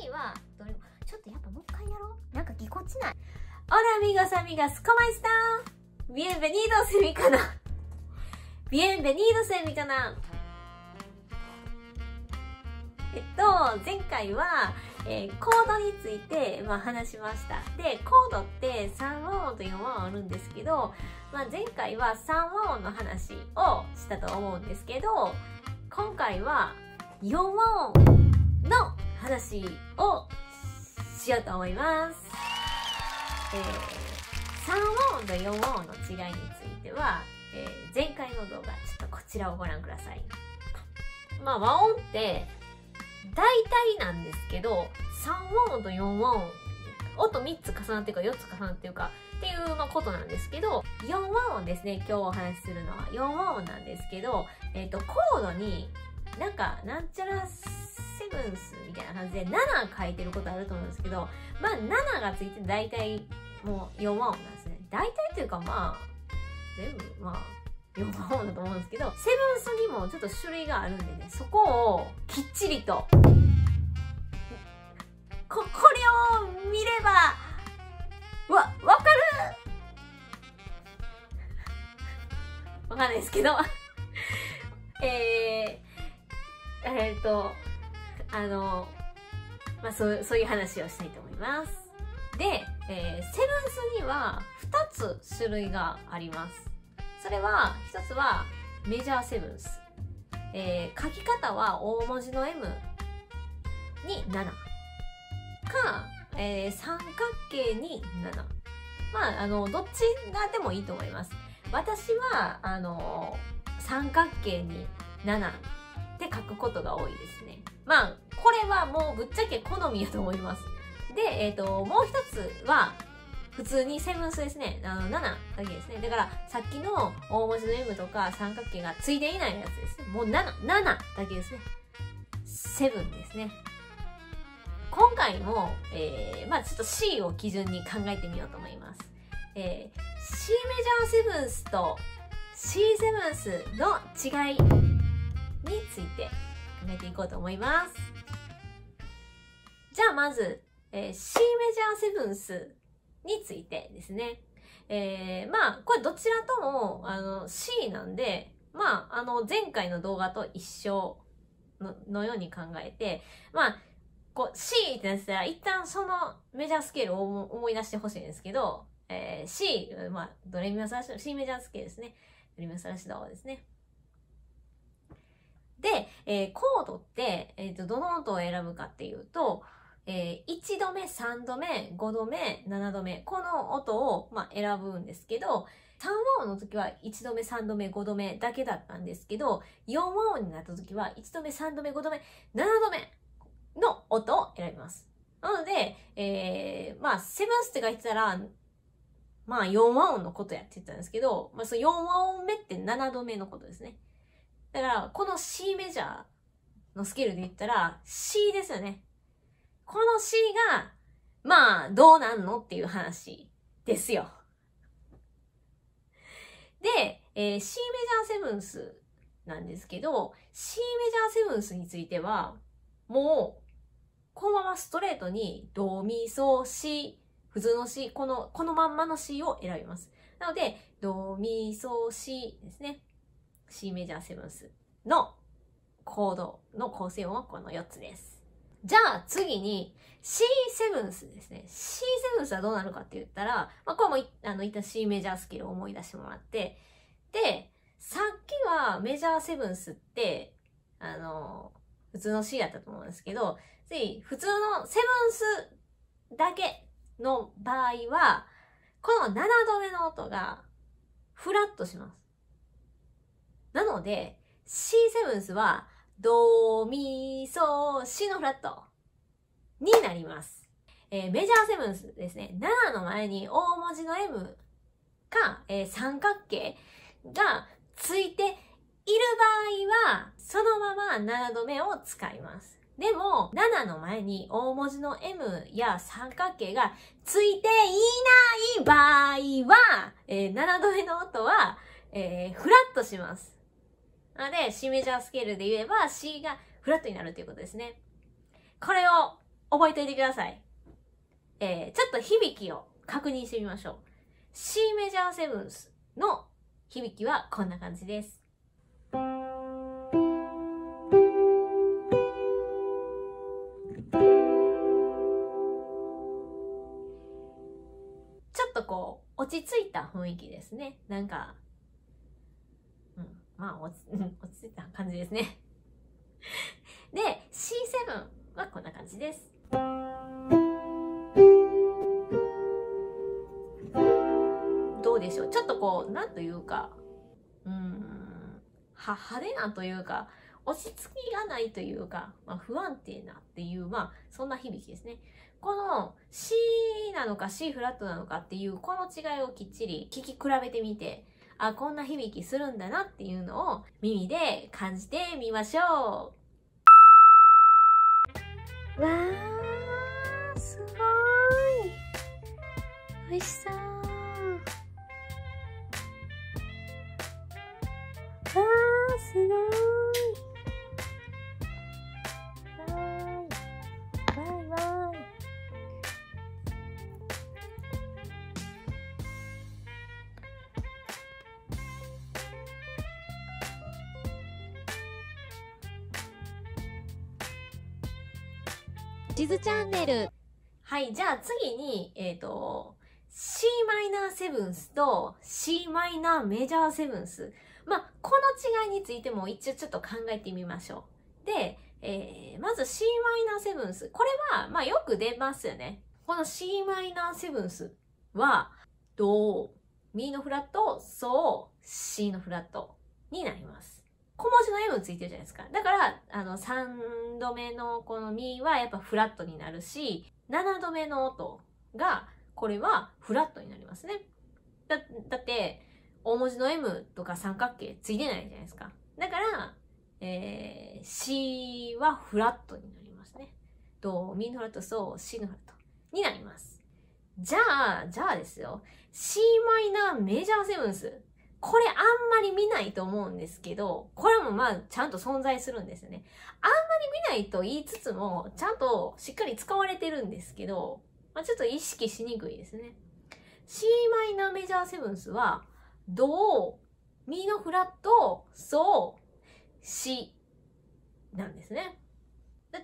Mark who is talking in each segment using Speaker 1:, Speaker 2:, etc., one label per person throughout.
Speaker 1: にはどれもちょっとやっぱもう一回やろう。なんかぎこちない。Hola amigas, amigas, ¿cómo están? Bienvenidos en mi canal. Bienvenidos en mi canal. 前回は、コードについて、話しました。で、コードって3和音と4和音あるんですけど、前回は3和音の話をしたと思うんですけど、今回は4和音の話をしようと思います。3和音と4和音の違いについては、前回の動画、ちょっとこちらをご覧ください。和音って、大体なんですけど、3和音と4和音、音3つ重なってるか4つ重なってるかっていうことなんですけど、4和音ですね、今日お話しするのは。4和音なんですけど、コードになんちゃらセブンスみたいな感じで7書いてることあると思うんですけど、7がついて大体もう4和音なんですね。大体というか全部4和音だと思うんですけど、セブンスにもちょっと種類があるんでね、そこをきっちりと、これを見れば、わかるわかんないですけど、そういう話をしたいと思います。で、セブンスには2つ種類があります。それは、1つはメジャーセブンス。書き方は大文字の M に7か、三角形に7。どっちがでもいいと思います。私は、三角形に7で書くことが多いですね。これはもうぶっちゃけ好みやと思います。で、もう一つは、普通にセブンスですね。7だけですね。だから、さっきの大文字の M とか三角形がついていないやつですね。もう7だけですね。7ですね。今回も、ちょっと C を基準に考えてみようと思います。C メジャーセブンスと C セブンスの違いについて考えていこうと思います。じゃあまず、C メジャーセブンスについてですね。これどちらとも、C なんで、前回の動画と一緒のように考えて、C ってなってたら、一旦そのメジャースケールを思い出してほしいんですけど、C、ドレミファソラシド、C メジャースケールですね。ドレミファソラシドですね。で、コードって、どの音を選ぶかっていうと、1度目、3度目、5度目、7度目。この音を、選ぶんですけど、3和音の時は1度目、3度目、5度目だけだったんですけど、4和音になった時は1度目、3度目、5度目、7度目の音を選びます。なので、セブンスって書いてたら、4和音のことやって言ったんですけど、その4和音目って7度目のことですね。だから、この C メジャーのスケールで言ったら C ですよね。この C が、どうなんのっていう話ですよ。で、C メジャーセブンスなんですけど、C メジャーセブンスについては、もう、このままストレートに、ド、ミ、ソ、シ、普通の C、このまんまの C を選びます。なので、ド、ミ、ソ、シですね。C メジャーセブンスのコードの構成音はこの4つです。じゃあ次に C セブンスですね。C セブンスはどうなるかって言ったら、これも一旦 C メジャースケールを思い出してもらって、で、さっきはメジャーセブンスって、普通の C だったと思うんですけど、次、普通のセブンスだけの場合は、この7度目の音がフラットします。なので、C セブンスは、ド、ミ、ソ、シのフラットになります。メジャーセブンスですね。7の前に大文字の M か、三角形がついている場合は、そのまま7度目を使います。でも、7の前に大文字の M や三角形がついていない場合は、7度目の音は、フラットします。なので、C メジャースケールで言えば C がフラットになるということですね。これを覚えておいてください。ちょっと響きを確認してみましょう。C メジャーセブンスの響きはこんな感じです。ちょっとこう、落ち着いた雰囲気ですね。なんか、まあ落ち着いた感じですね。で、C7 はこんな感じです。どうでしょう。ちょっとこう、なんというか、派手なというか、落ち着きがないというか、不安定なっていう、そんな響きですね。この C なのか C フラットなのかっていう、この違いをきっちり聞き比べてみて、あ、こんな響きするんだなっていうのを耳で感じてみましょう。わー、すごい。美味しそう。わー、すごい。わーい、わーい。
Speaker 2: 地図チャンネル。
Speaker 1: はい、じゃあ次に、C マイナーセブンスと C マイナーメジャーセブンス。この違いについても一応ちょっと考えてみましょう。で、まず C マイナーセブンス。これは、よく出ますよね。この C マイナーセブンスは、ド、ミのフラット、ソ、C のフラットになります。小文字の M ついてるじゃないですか。だから、3度目のこのミはやっぱフラットになるし、7度目の音が、これはフラットになりますね。だって、大文字の M とか三角形ついてないじゃないですか。だから、C はフラットになりますね。ミのフラット、ソ、C のフラットになります。じゃあですよ。C マイナーメジャーセブンス。これあんまり見ないと思うんですけど、これもちゃんと存在するんですよね。あんまり見ないと言いつつも、ちゃんとしっかり使われてるんですけど、ちょっと意識しにくいですね。C マイナーメジャーセブンスは、ド、ミのフラット、ソ、シなんですね。だって、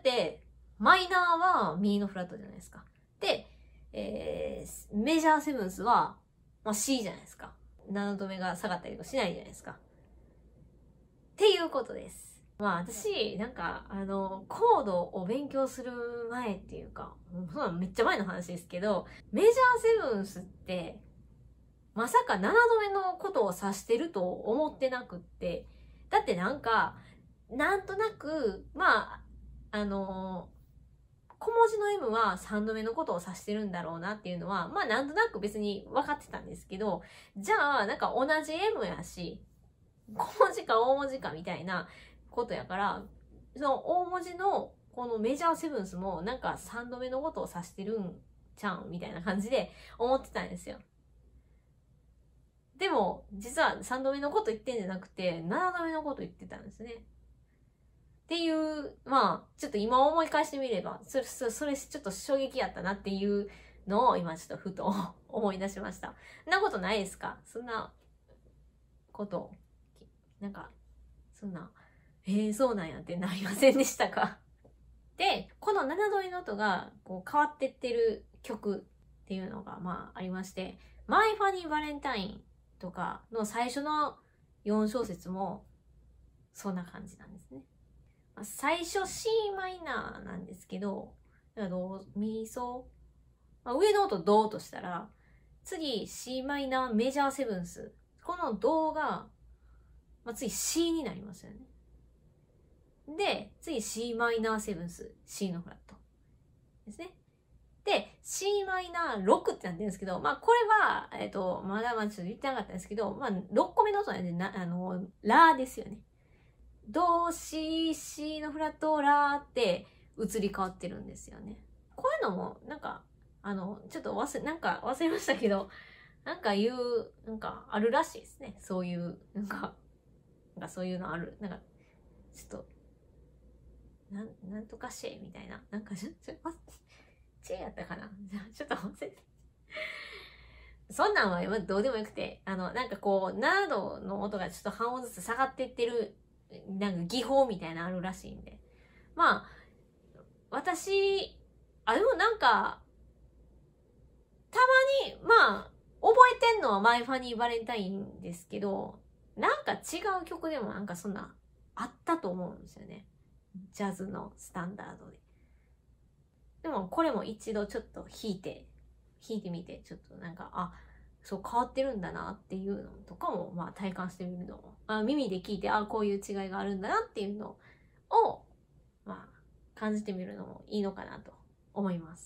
Speaker 1: マイナーはミのフラットじゃないですか。で、メジャーセブンスは、C じゃないですか。7度目が下がったりとかしないじゃないですか。っていうことです。私、コードを勉強する前っていうか、めっちゃ前の話ですけど、メジャーセブンスって、まさか7度目のことを指してると思ってなくって、だってなんとなく、小文字の M は3度目のことを指してるんだろうなっていうのは、なんとなく別に分かってたんですけど、じゃあ、同じ M やし、小文字か大文字かみたいなことやから、その大文字のこのメジャーセブンスも3度目のことを指してるんちゃうんみたいな感じで思ってたんですよ。でも、実は3度目のこと言ってんじゃなくて、7度目のこと言ってたんですね。っていう、ちょっと今思い返してみれば、それちょっと衝撃やったなっていうのを今ちょっとふと思い出しました。そんなことないですか？そんなこと、そんな、そうなんやってなりませんでしたか？で、この7度目の音がこう変わってってる曲っていうのがありまして、マイ・ファニー・バレンタインとかの最初の4小節もそんな感じなんですね。最初 C マイナーなんですけど、ド、ミ、ソ、上の音ドとしたら、次 C マイナーメジャーセブンス。このドが、次 C になりますよね。で、次 C マイナーセブンス。C のフラット。ですね。で、C マイナー6ってなってるんですけど、これは、まだちょっと言ってなかったんですけど、6個目の音なんで、ラですよね。ド、シ、シのフラット、ラって移り変わってるんですよね。こういうのも、ちょっと忘れましたけど、あるらしいですね。そういう、そういうのある。ちょっと、なんとかシェみたいな。 チェやったかなちょっと忘れて。そんなんはどうでもよくて、なんかこう、7度の音がちょっと半音ずつ下がっていってる、なんか技法みたいなのあるらしいんで。まあ、私、でもなんか、たまに、まあ、覚えてんのはマイファニーバレンタインですけど、なんか違う曲でもなんかそんな、あったと思うんですよね。ジャズのスタンダードで。でもこれも一度ちょっと弾いてみて、ちょっとなんか、そう変わってるんだなっていうのとかも、まあ体感してみるのも、耳で聞いて、こういう違いがあるんだなっていうのを、まあ感じてみるのもいいのかなと思います。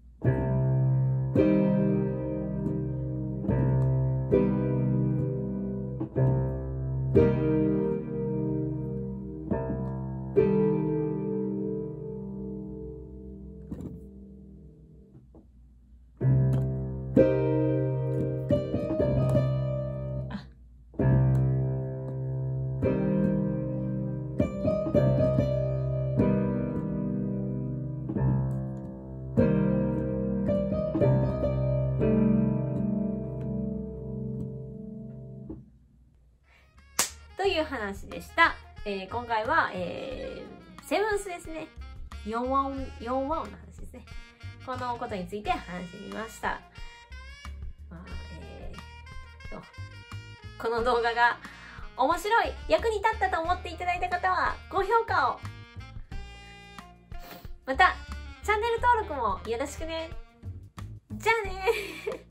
Speaker 1: という話でした。今回は、セブンスですね。4和音の話ですね。このことについて話してみました。この動画が面白い、役に立ったと思っていただいた方は高評価を。また、チャンネル登録もよろしくね。じゃあねー。